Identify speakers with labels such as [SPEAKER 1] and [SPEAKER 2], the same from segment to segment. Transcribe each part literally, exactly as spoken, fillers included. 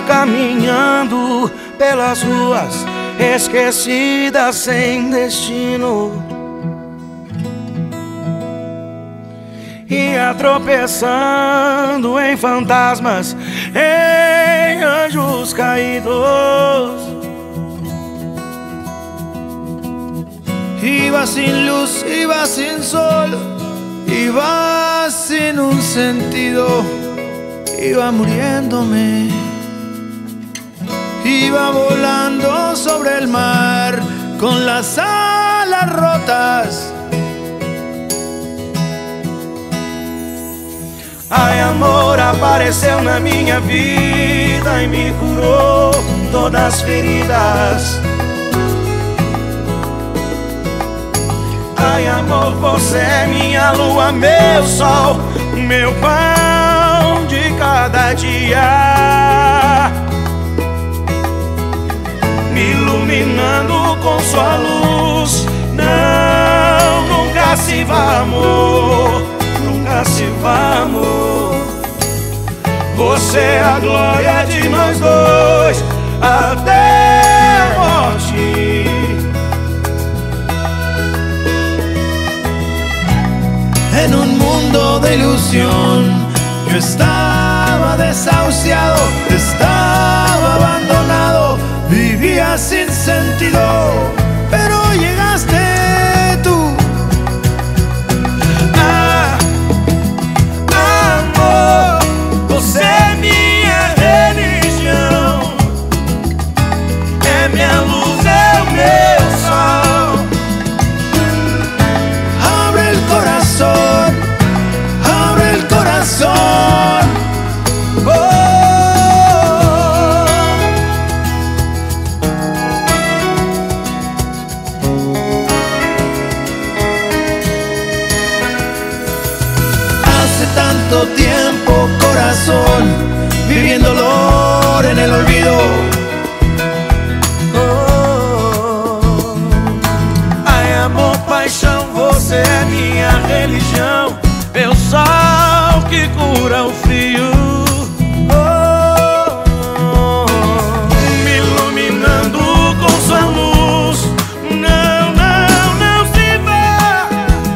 [SPEAKER 1] caminhando pelas ruas esquecidas sem destino, ia tropeçando em fantasmas, em anjos caídos.
[SPEAKER 2] Iba sin luz, iba sin sol, iba sin un sentido, iba muriéndome. Iba volando sobre el mar con las alas rotas.
[SPEAKER 1] Ai, amor apareceu na minha vida e me curou todas as feridas. Ai, amor, você é minha lua, meu sol, meu pão de cada dia, me iluminando com sua luz. Não, nunca se vá, amor, nunca se vá, amor. Você é a glória de nós dois até a morte.
[SPEAKER 2] En un mundo de ilusión yo estaba desahuciado, estaba abandonado, vivía sin sentido, pero llegaste tú.
[SPEAKER 1] Ah, amor, você é minha religião, é minha luz, é o meu sol.
[SPEAKER 2] Abre el corazón, abre el corazón. Oh. Hace tanto tiempo, corazón, viviendo dolor en el olvido.
[SPEAKER 1] Oh, ai, amor, paixão, você é minha religião, meu sol que cura o frio. Oh, me iluminando com sua luz. Não, não, não se vá,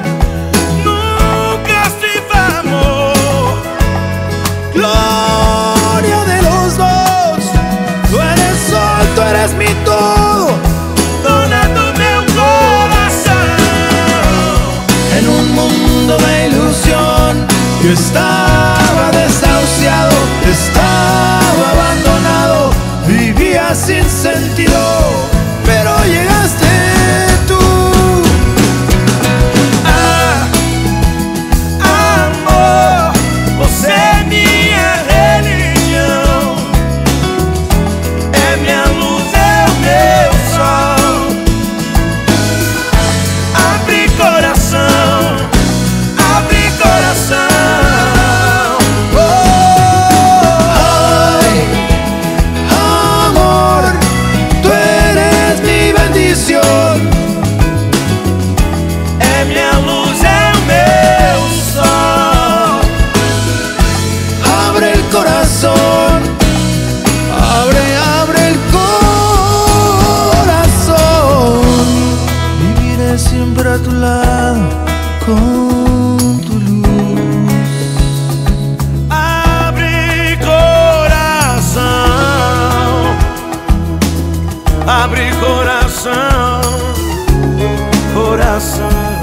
[SPEAKER 1] nunca se vá, amor.
[SPEAKER 2] Gloria de los dos, tú eres sol, tú eres mi todo,
[SPEAKER 1] Dona do meu coração.
[SPEAKER 2] en un mundo de ilusión yo estaba desahuciado, estaba abandonado, vivía sin sentido, pero llegaste tú.
[SPEAKER 1] Ah, amor, você é minha religião, é minha luz, é o meu sol. Abre coração, abre coração.
[SPEAKER 2] Ay, amor, tú eres mi bendición.
[SPEAKER 1] É minha luz, é o meu sol.
[SPEAKER 2] Abre el corazón, abre, abre el corazón. Viviré siempre a tu lado con tu luz.
[SPEAKER 1] Abre coração, abre coração, coração.